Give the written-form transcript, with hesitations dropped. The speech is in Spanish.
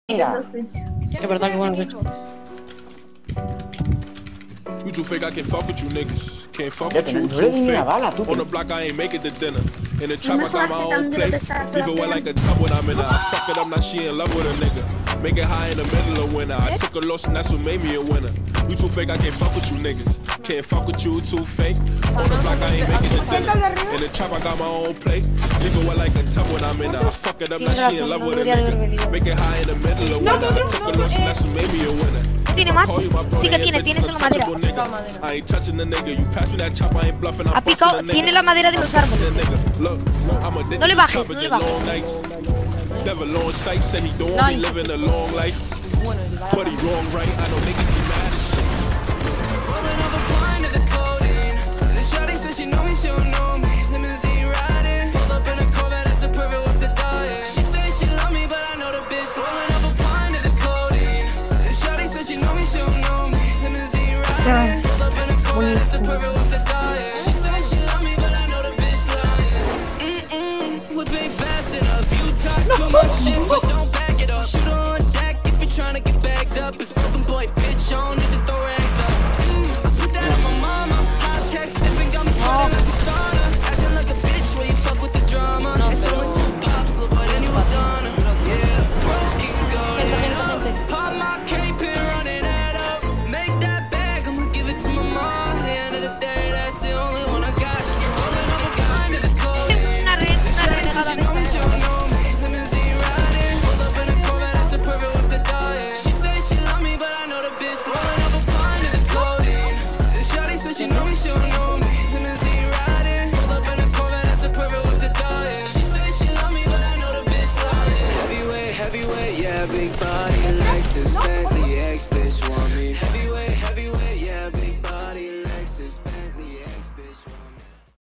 Mira. Es verdad que bueno, You too fake, I can't fuck with you niggas. Can't fuck Ya with que you, no too le di ni una fake. bala, tú. On the block, I ain't make it to dinner. In the trap, I No got my jugaste own tan plate. duro que estás Leave it wet like a tub when I'm in her. I fuck it up, now she in love with a nigga. Make it high in the middle of winter. I took a loss and that's what made me a winner. You too fake, I can't fuck with you niggas. Can't fuck with you, too fake. On the block, I ain't make it to dinner. In the trap, I got my own plate. Leave it wet like a tub when I'm in her. I fuck it up, now she in love with a nigga. Make it high in the middle of winter. I took a loss and that's what made me a winner. ¿Tiene más? Sí que tiene solo madera. Ha picado, tiene la madera de los árboles. No le bajes, no le bajes. Big body likes his